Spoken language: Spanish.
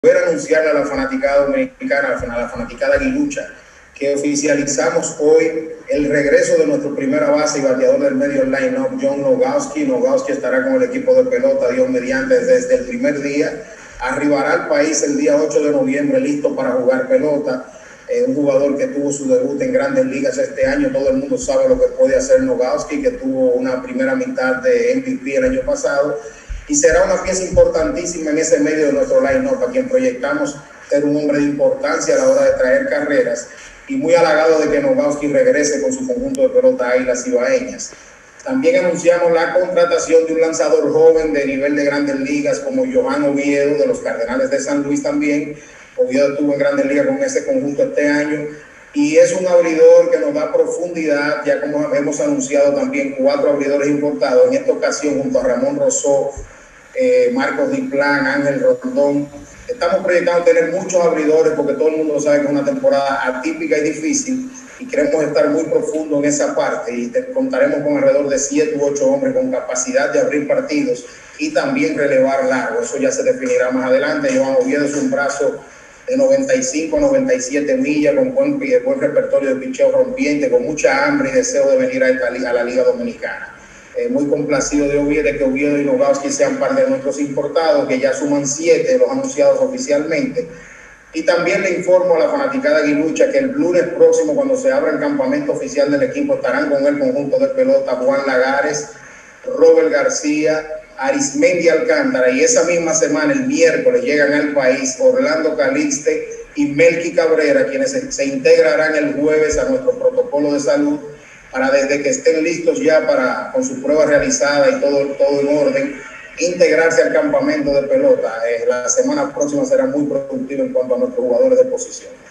volver a anunciarle a la fanaticada dominicana, a la fanaticada aguilucha, que oficializamos hoy el regreso de nuestro primera base y bateador del medio line-up, John Nogowski. Nogowski estará con el equipo de pelota, Dios mediante, desde el primer día. Arribará al país el día 8 de noviembre listo para jugar pelota. Un jugador que tuvo su debut en Grandes Ligas este año. Todo el mundo sabe lo que puede hacer Nogowski, que tuvo una primera mitad de MVP el año pasado. Y será una pieza importantísima en ese medio de nuestro line-up, a quien proyectamos ser un hombre de importancia a la hora de traer carreras, y muy halagado de que Nogowski regrese con su conjunto de pelota Águilas Ibaeñas. También anunciamos la contratación de un lanzador joven de nivel de Grandes Ligas como Johan Oviedo, de los Cardenales de San Luis también. Oviedo estuvo en Grandes Ligas con ese conjunto este año, y es un abridor que nos da profundidad, ya como hemos anunciado también 4 abridores importados, en esta ocasión junto a Ramón Rosó, Marcos Diplan, Ángel Rondón. Estamos proyectando tener muchos abridores porque todo el mundo sabe que es una temporada atípica y difícil, y queremos estar muy profundo en esa parte, y contaremos con alrededor de 7 u 8 hombres con capacidad de abrir partidos y también relevar largo. Eso ya se definirá más adelante. Johan Oviedo es un brazo de 95 a 97 millas, con buen repertorio de picheo rompiente, con mucha hambre y deseo de venir a la Liga Dominicana. Muy complacido de que Oviedo y Nogowski sean parte de nuestros importados, que ya suman 7 los anunciados oficialmente. Y también le informo a la fanaticada aguilucha que el lunes próximo, cuando se abra el campamento oficial del equipo, estarán con el conjunto de pelota Juan Lagares, Robert García, Arismendi Alcántara, y esa misma semana, el miércoles, llegan al país Orlando Calixte y Melky Cabrera, quienes se integrarán el jueves a nuestro protocolo de salud, para desde que estén listos ya con su prueba realizada y todo en orden, integrarse al campamento de pelota. La semana próxima será muy productiva en cuanto a nuestros jugadores de posición.